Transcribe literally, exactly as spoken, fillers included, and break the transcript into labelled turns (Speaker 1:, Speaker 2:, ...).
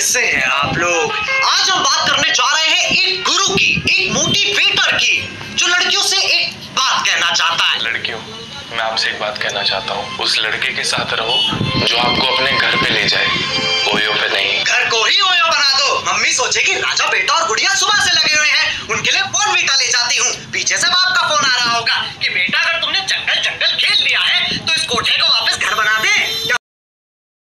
Speaker 1: कैसे हैं आप लोग? आज हम बात करने जा रहे हैं एक गुरु की, एक मोटिवेटर की, जो लड़कियों से एक बात कहना चाहता है।
Speaker 2: लड़कियों, मैं आपसे एक बात कहना चाहता हूँ। उस लड़के के साथ रहो जो आपको अपने घर पे ले जाए। ओयो